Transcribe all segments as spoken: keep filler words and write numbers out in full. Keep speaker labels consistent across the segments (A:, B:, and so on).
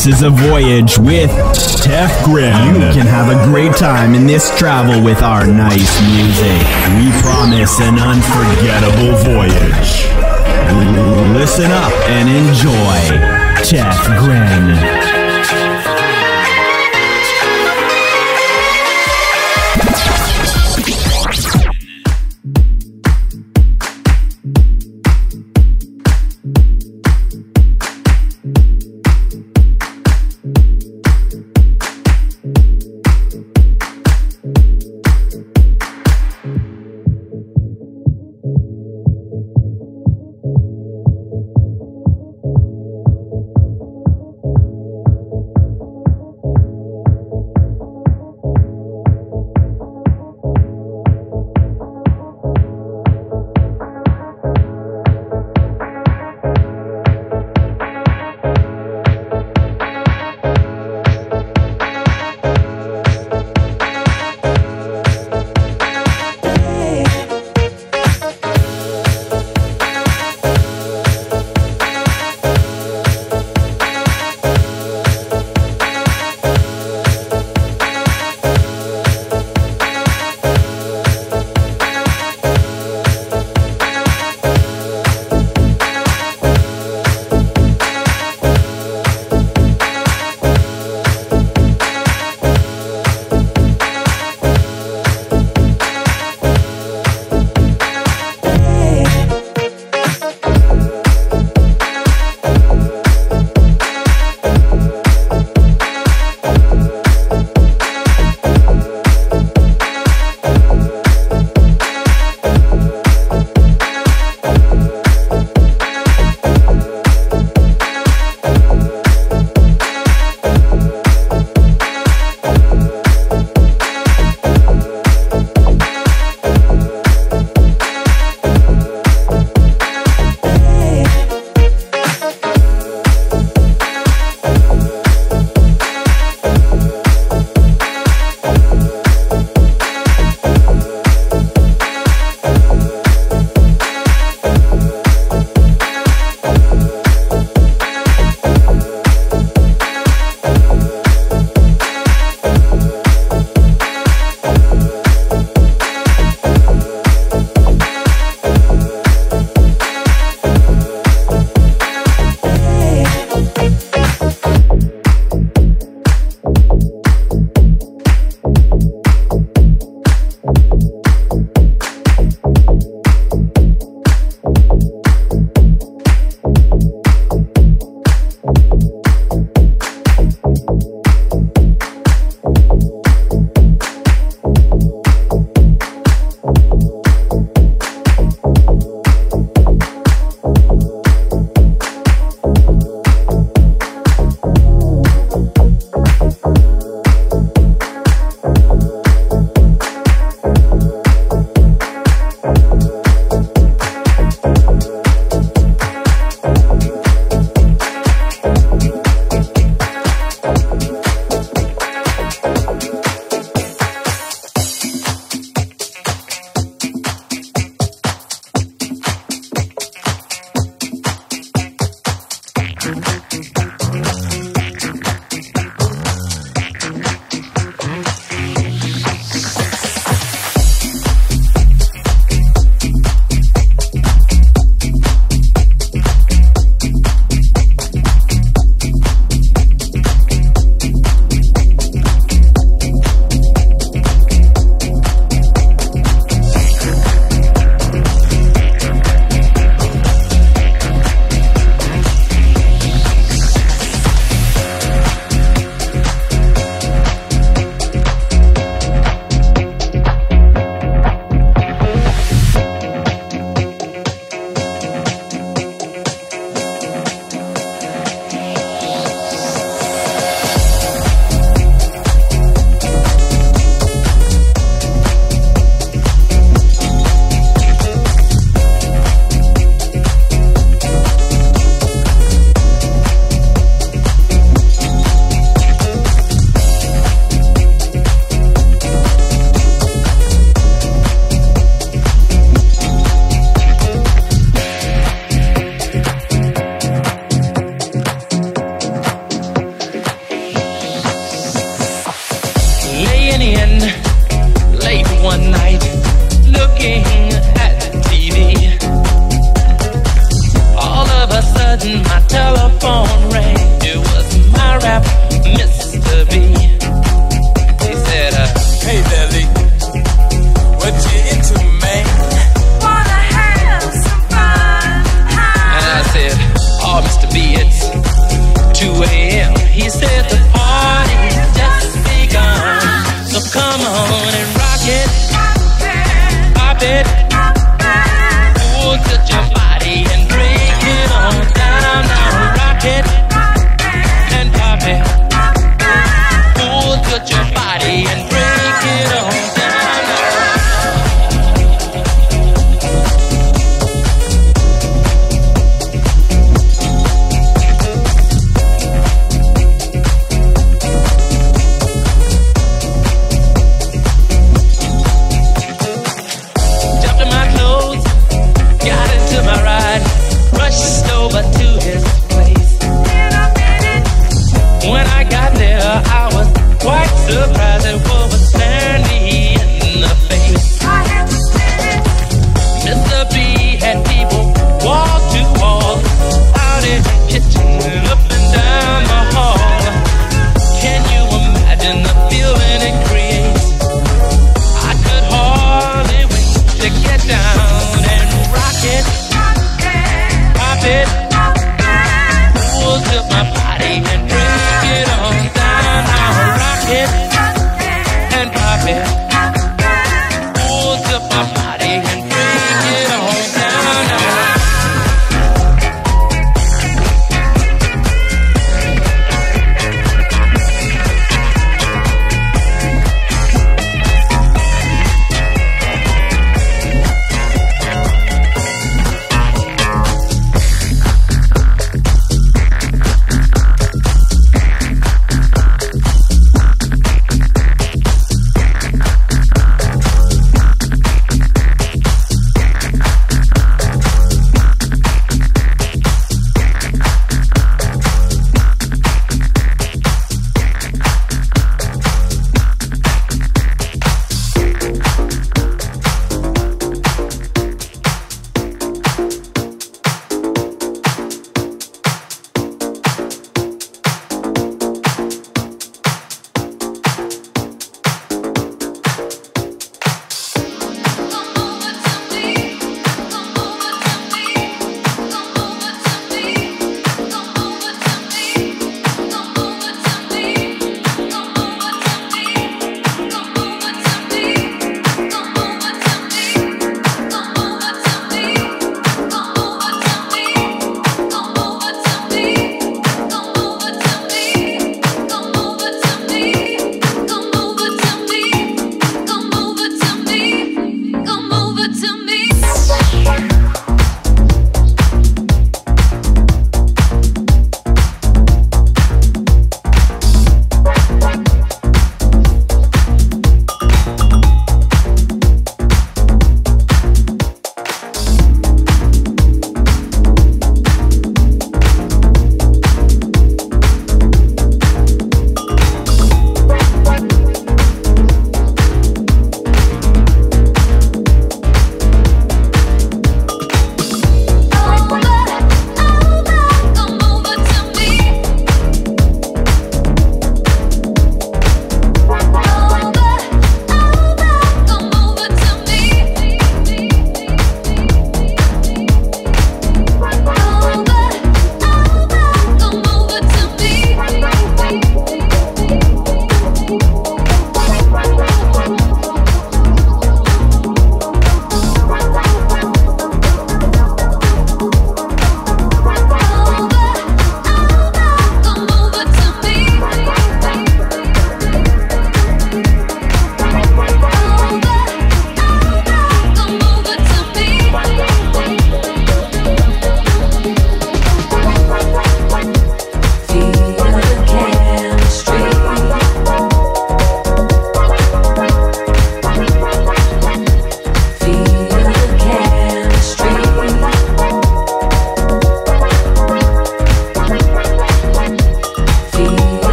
A: This is a voyage with Tef GReN. You can have a great time in this travel with our nice music. We promise an unforgettable voyage. Listen up and enjoy Tef GReN.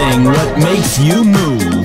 A: playing what makes you move.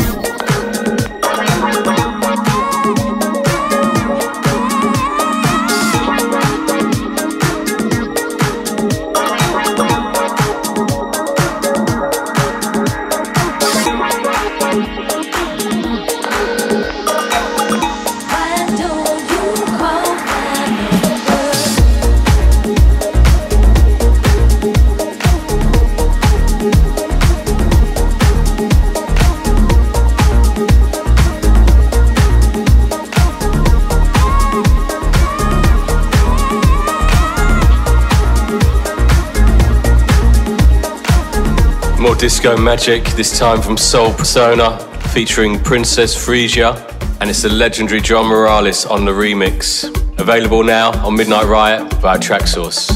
B: More disco magic, this time from Soul Persona, featuring Princess Frisia, and it's the legendary John Morales on the remix. Available now on Midnight Riot via Traxsource.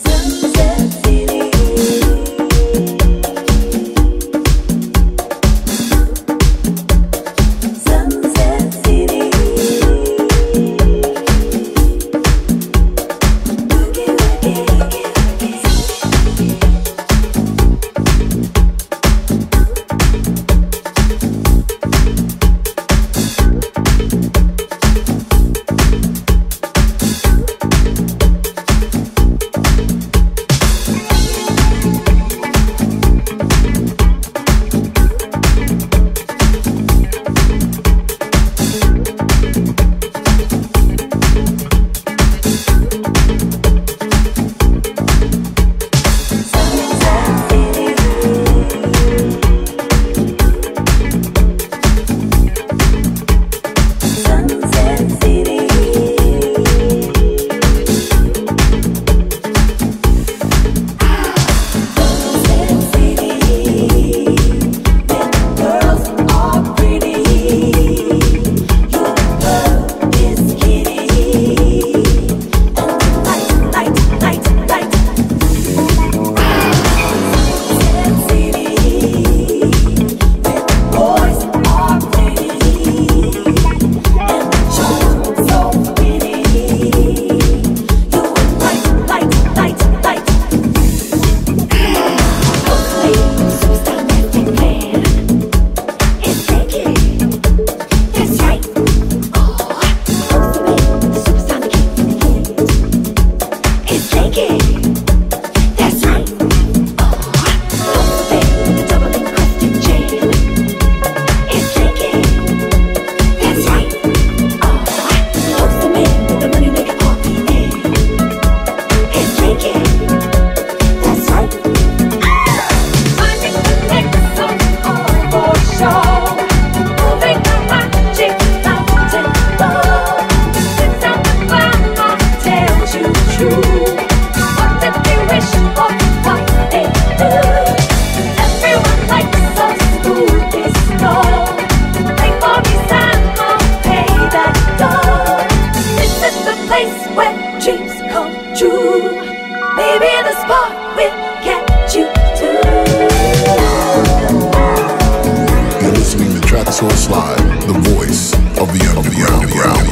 C: Traxsource Live, the voice of the underground.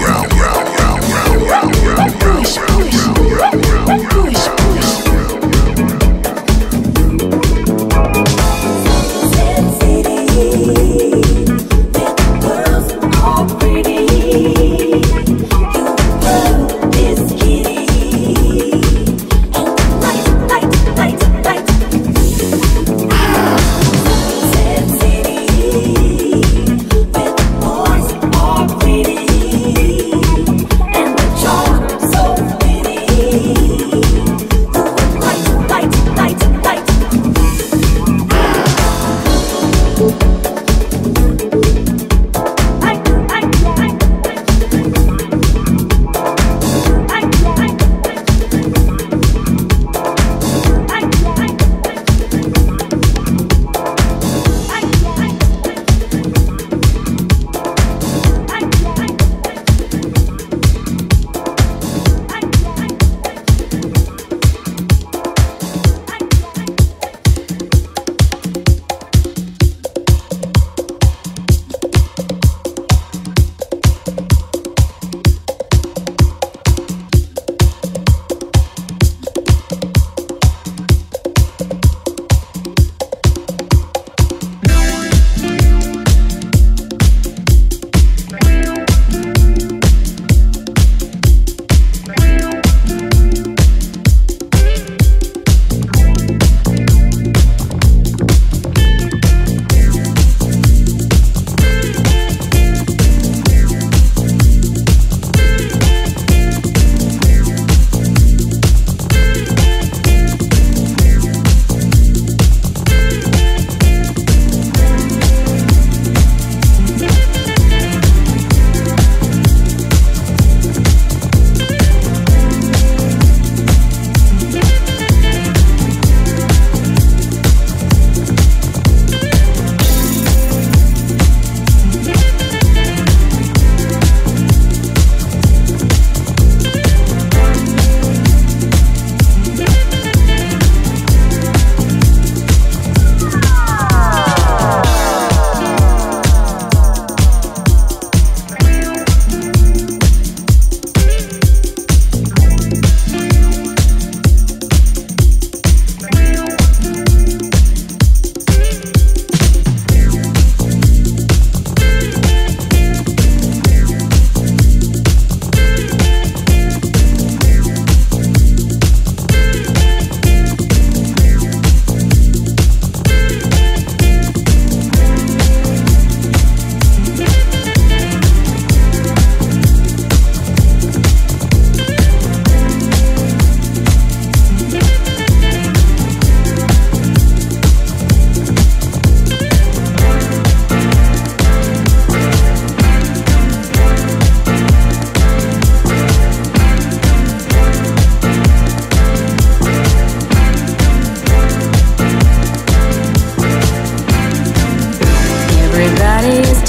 C: Push, push, push, push.
D: Pretty.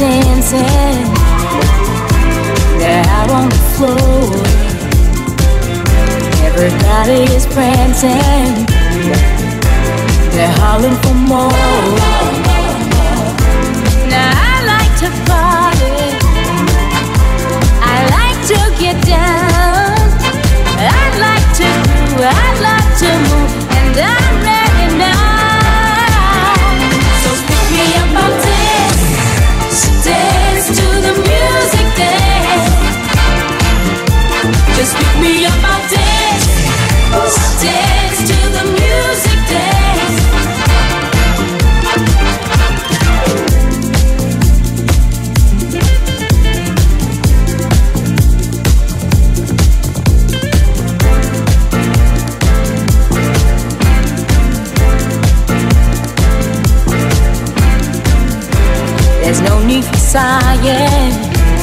D: dancing. They're out on the floor. Everybody is prancing. They're hollering for more. Now I like to party. I like to get down. I'd like to do, I'd like to move, and I'm ready now. So pick me up, I'll dance, dance to the music, dance. Just pick me up, I'll dance, dance to the music, dance. There's no need for sighing,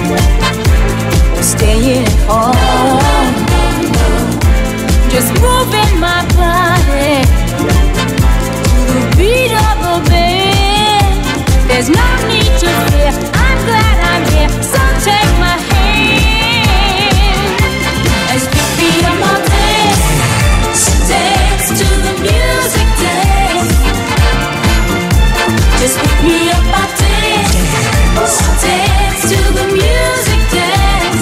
D: staying at home. Just moving my body to the beat of a band. There's no need to fear, I'm glad I'm here, so take my hand. Let's pick me up, I'll dance, dance to the music, dance. Just pick me up, I'll dance, dance to the music, dance.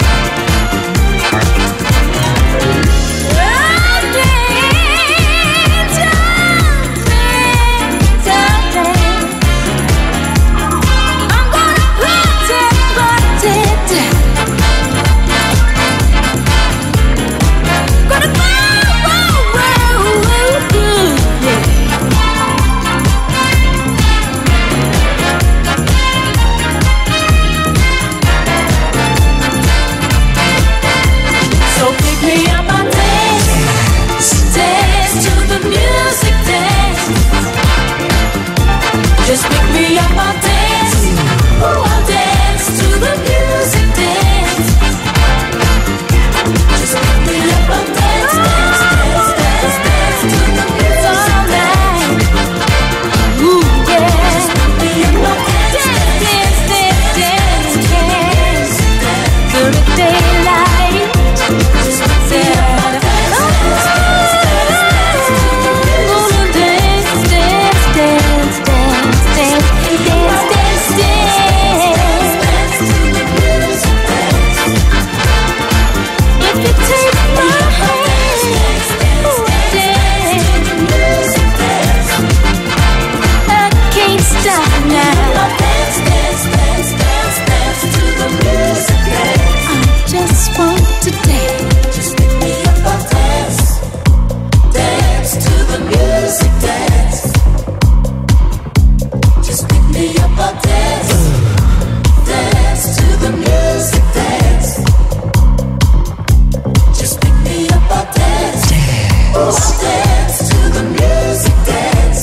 D: Just pick me up, I'll dance. Oh, I'll dance to the music, dance. Just pick me up, I'll dance, dance, dance, dance, dance to the music, all night. Ooh, yeah. Just pick me up, I'll dance, dance, dance, dance, dance, dance to the daylight. Just pick me up, I'll dance, dance, dance, dance to the music, dance, dance, dance, dance. Dance, dance, dance, dance, dance to the music, dance. If you take my hand, ooh, dance to the music, dance. I can't stop now. Dance, dance, dance, dance, dance to the music, dance. I just want to dance. Just pick me up, I'll dance, dance to the music, dance. Just pick me up, I'll dance, dance to the music, dance. Just pick me up, I'll dance, I'll dance to the music, dance.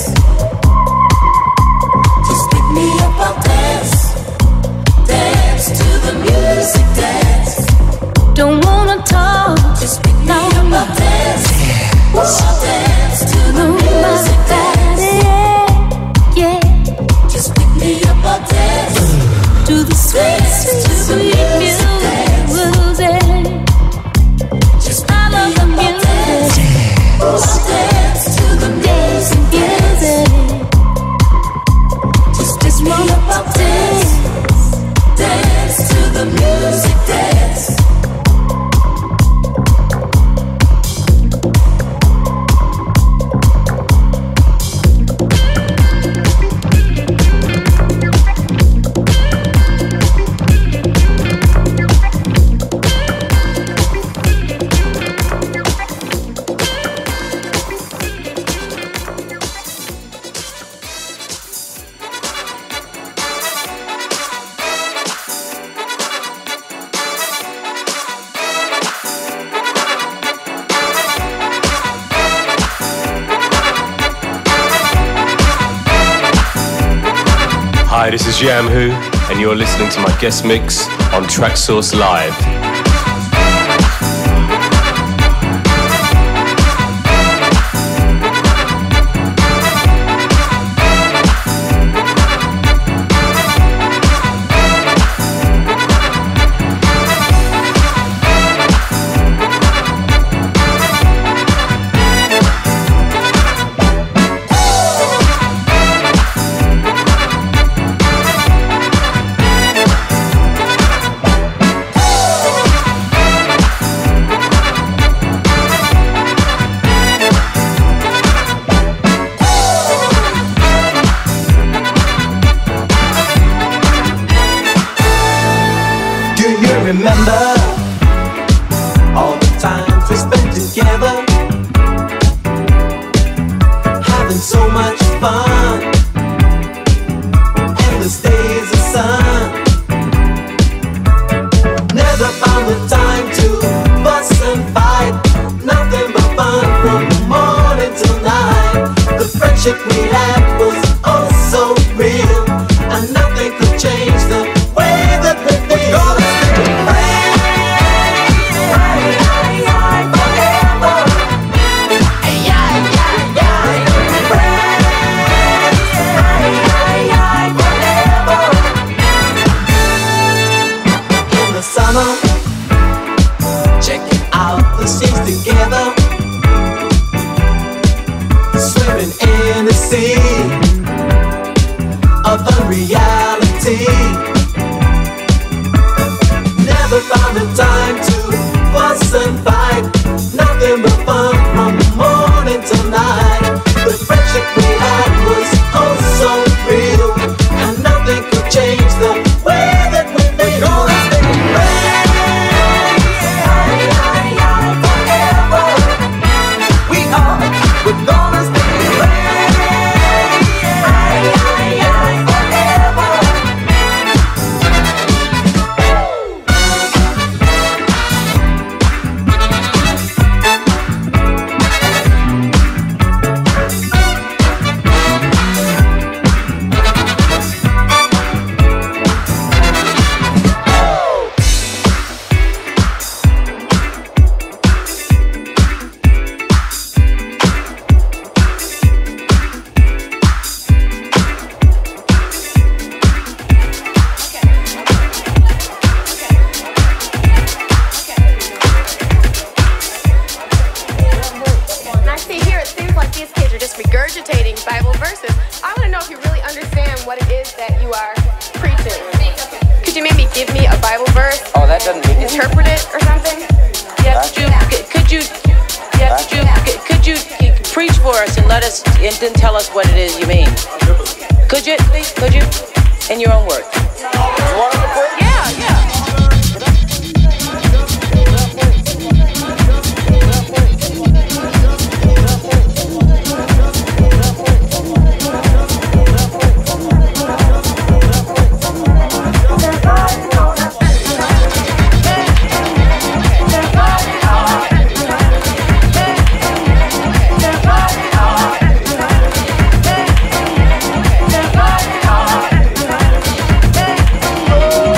D: Just pick me up, I'll dance, dance to the music, dance. Don't wanna talk, just pick me up, I'll dance, I'll dance to the music, dance. Yeah. Just pick me up, I'll dance to the sweet, sweet, sweet music. Just pick me up, I'll dance, I'll dance to the music, music. Just pick me up, I'll dance, dance to the music, dance.
B: Hi, this is Yamhoo, and you're listening to my guest mix on Traxsource Live.
E: remember all the times we spent together, having so much fun, endless days of sun. Never found the time to fuss and fight, nothing but fun from the morning till night. The friendship we had was oh so real, and nothing could change the way that we feel. Summer, checking out the scenes together, swimming in the sea of unreality. Never found the time to fuss and fight, nothing but fun from the morning till night. The friendship we had was oh so real, and nothing could change the way that we feel. We're gonna stay
F: and then tell us what it is you mean. Could you, please? Could you? In your own words. You want to pray? Yeah, yeah.
E: oh.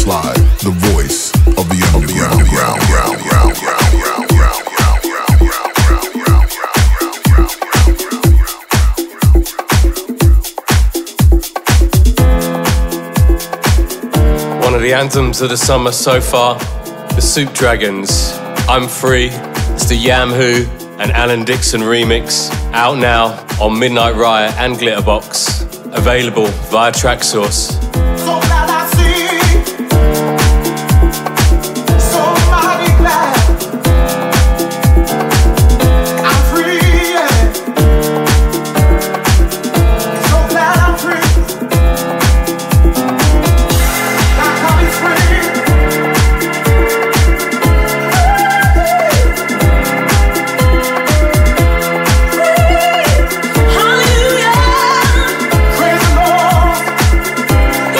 C: slide, the voice of the underground.
B: One of the anthems of the summer so far, the Soup Dragons, I'm Free. It's the Yamhoo and Alan Dixon remix, out now on Midnight Riot and Glitterbox, available via Traxsource.
G: So glad I see somebody glad I'm free, yeah. So glad I'm free. Like I'm free. Hallelujah. Praise the Lord.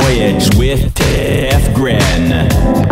A: Voyage with Tef GReN.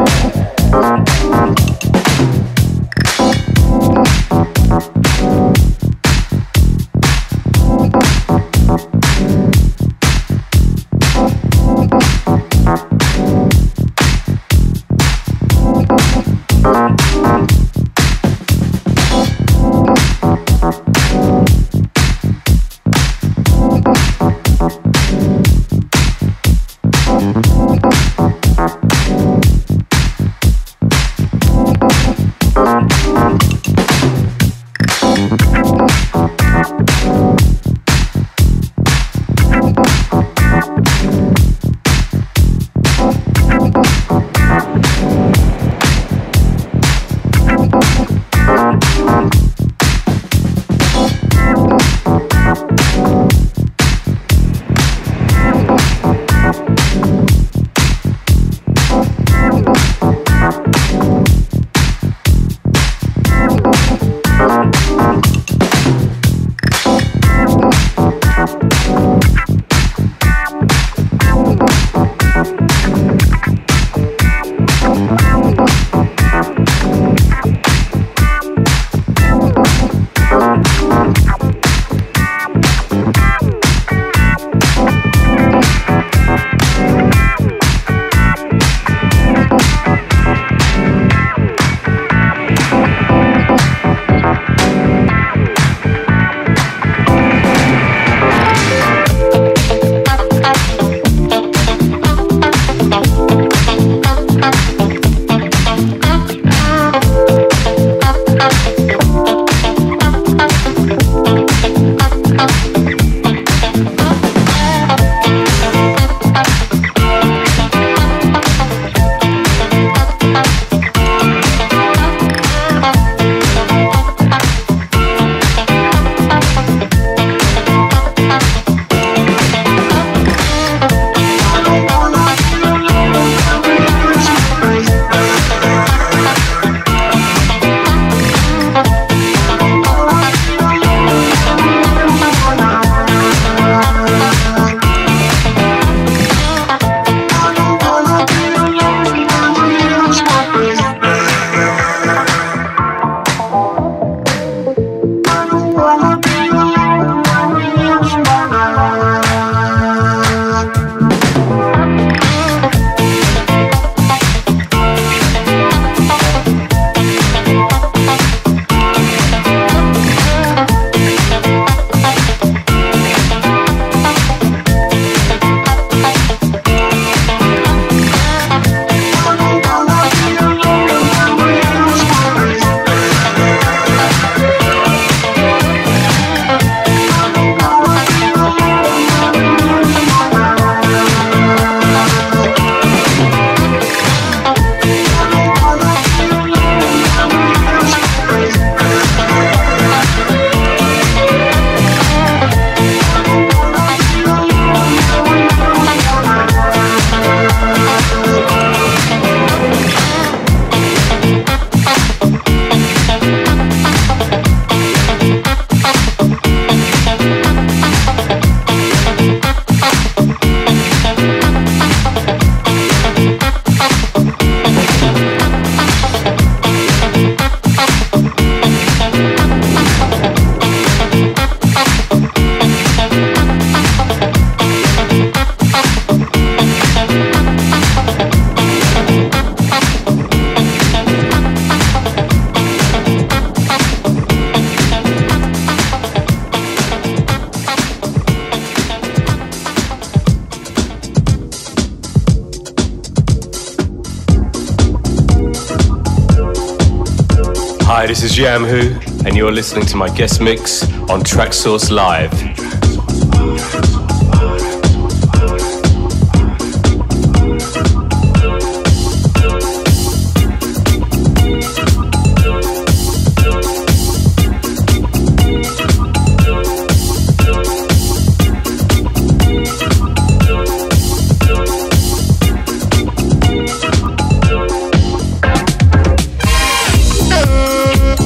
B: Hi, this is Yamhoo, and you're listening to my guest mix on Traxsource Live.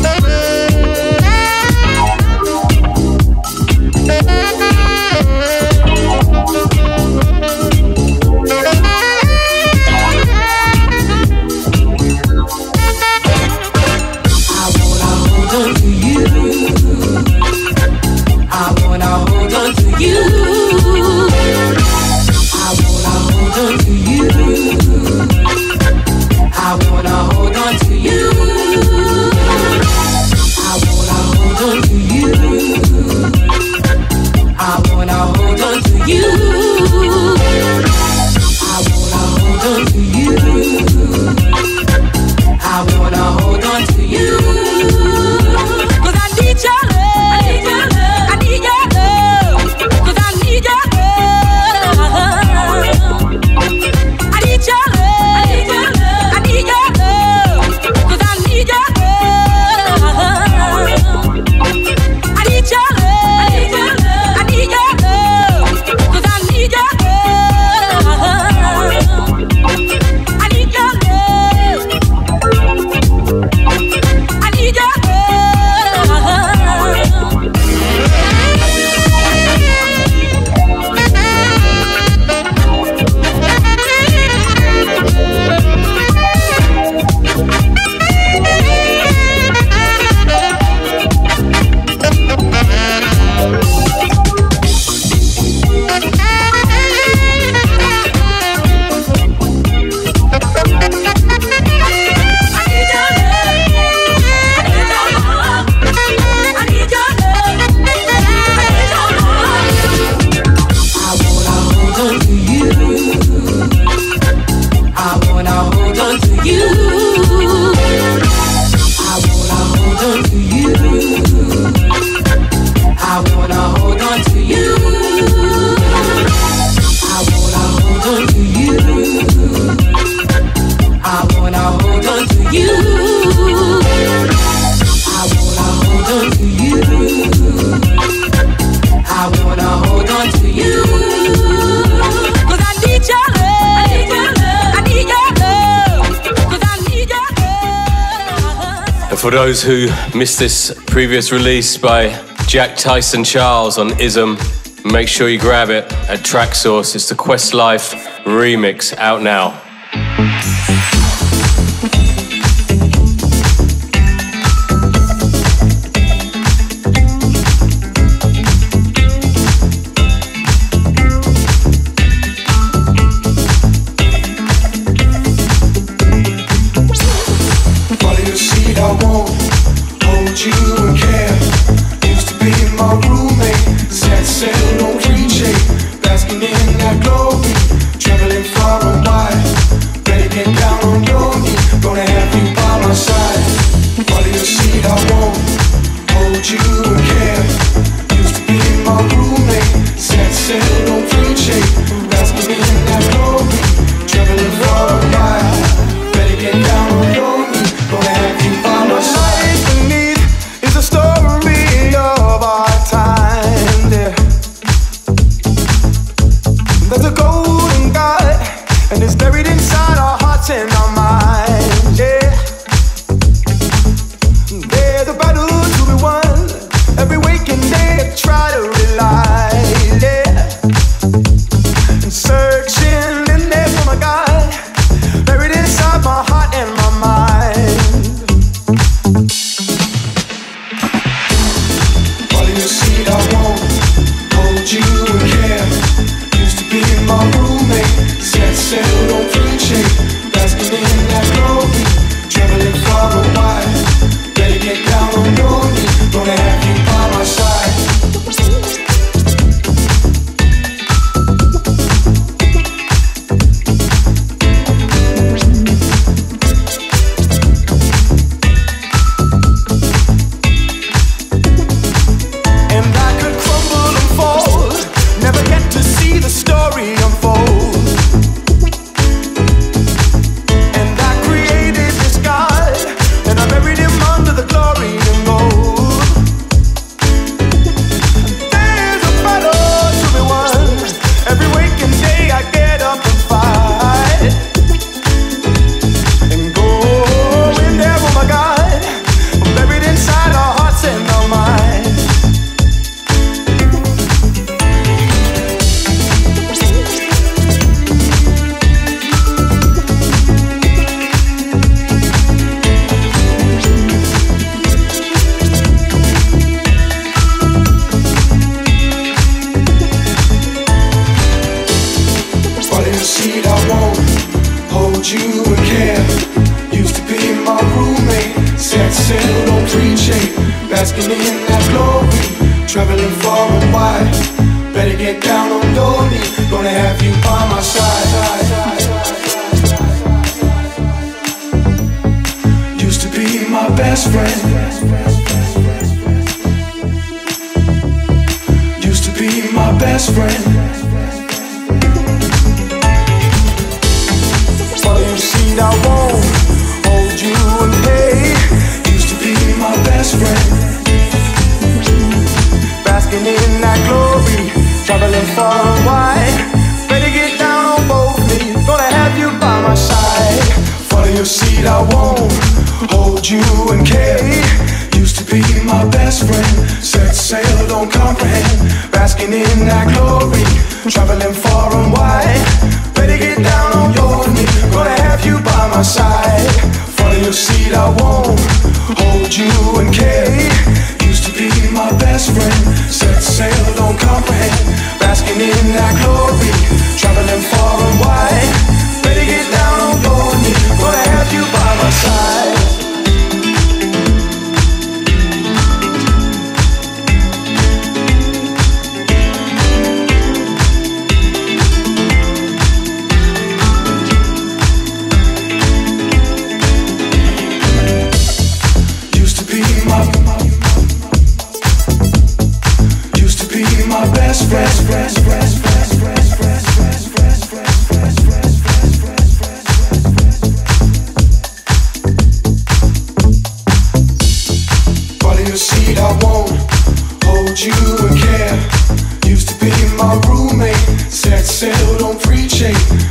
D: Thank you.
B: For those who missed this previous release by Jack Tyson Charles on Ism, make sure you grab it at Tracksource. It's the Questlife remix out now.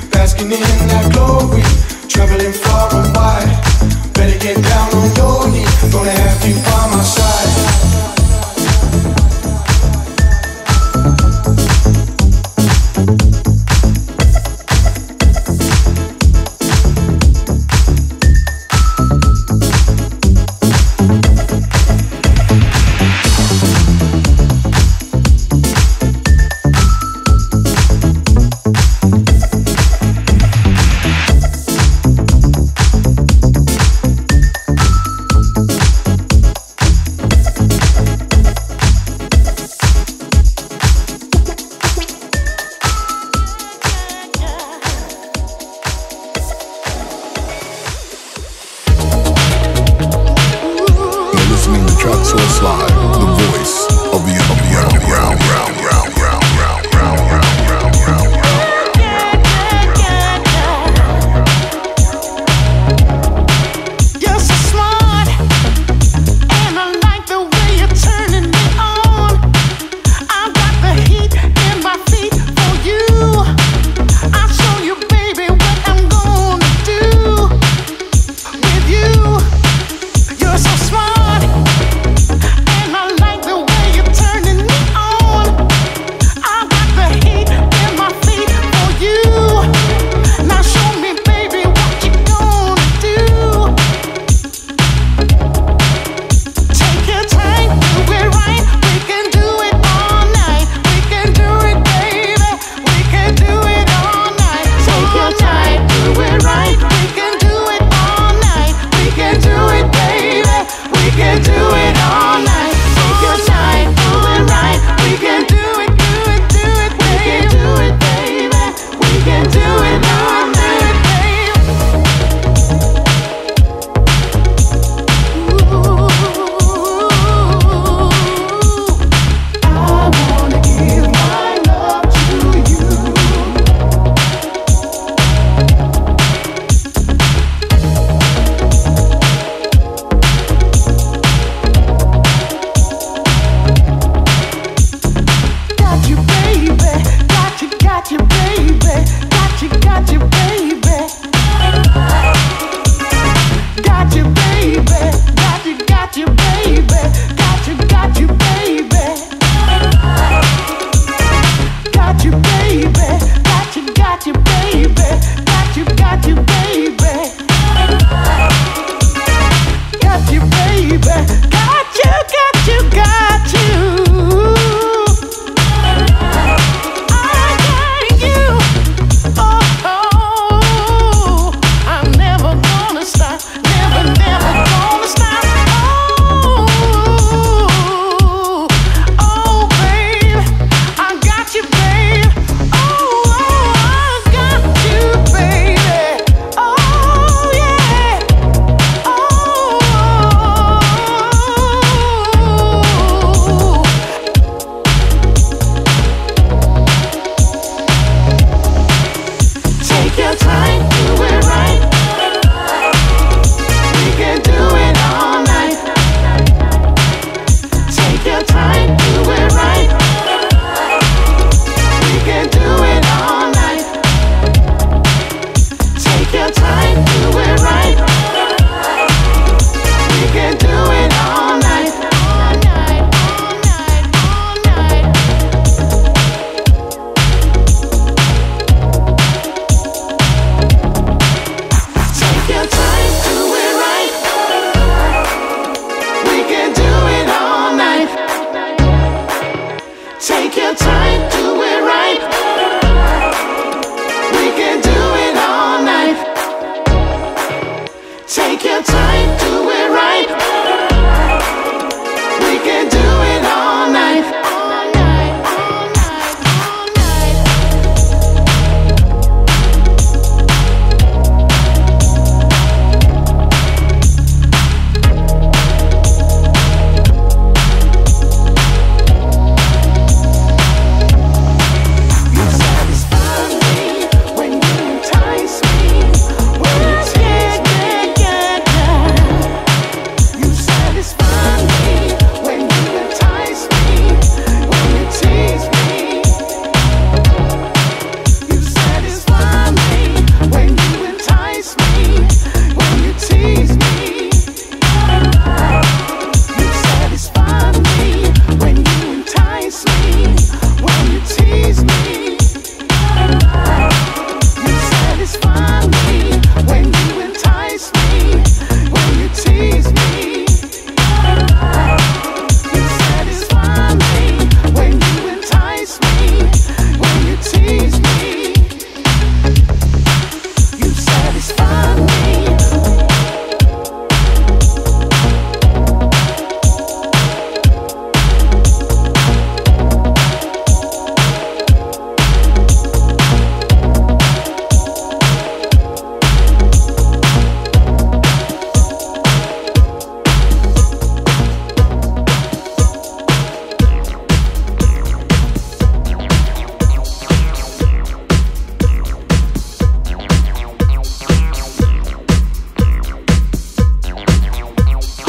G: Basking in that glory, traveling far and wide. Better get down on your knees. Gonna have you by my side.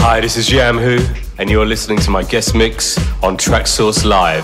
B: Hi, this is Yamhoo, and you're listening to my guest mix on Traxsource Live.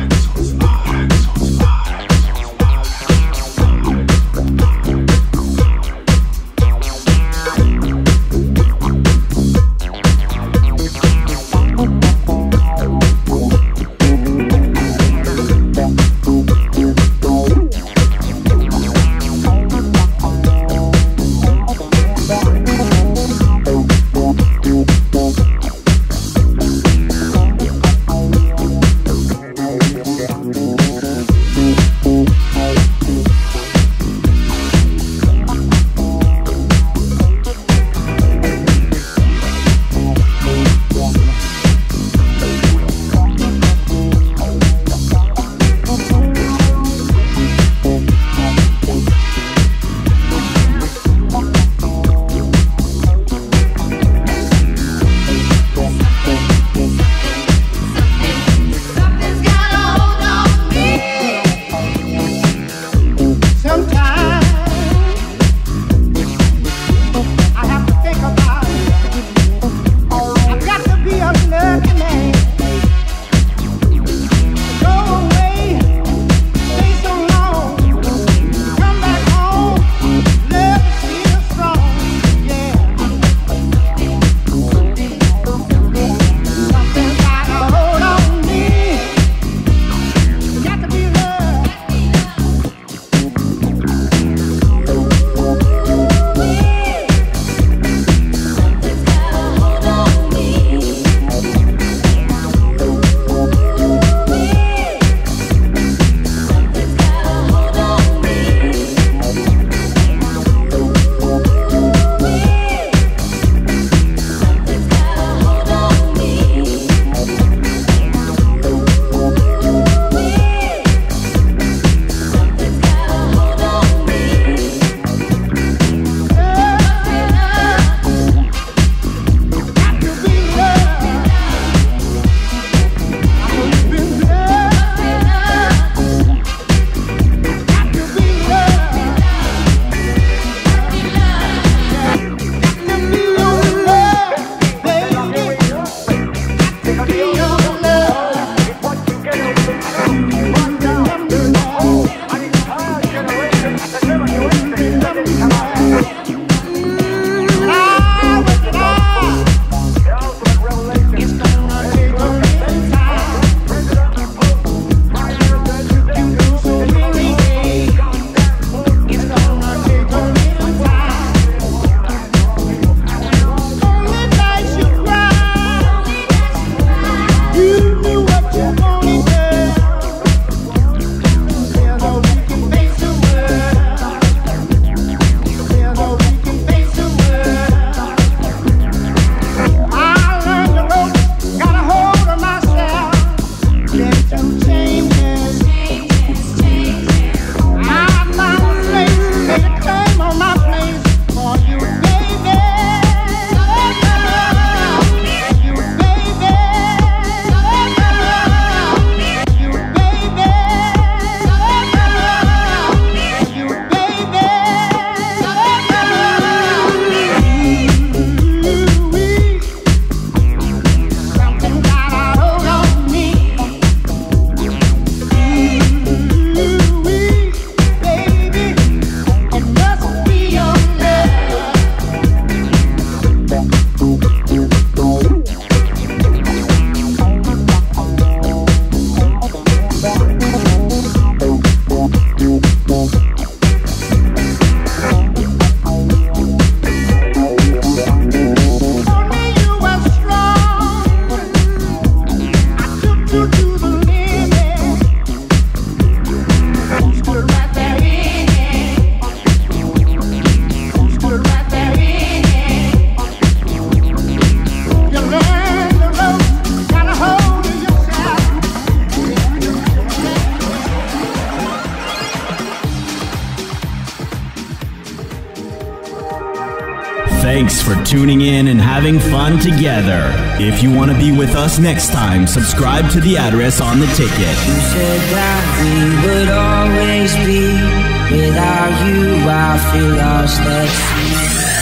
A: Thanks for tuning in and having fun together. If you want to be with us next time, subscribe to the address on the ticket.
H: You said that we would always be. Without you, I feel lost. Let's see.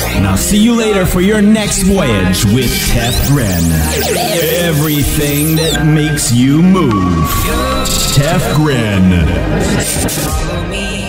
A: And I'll see you later for your next voyage with TefGreN. Everything that makes you move. TefGreN.
H: Follow me.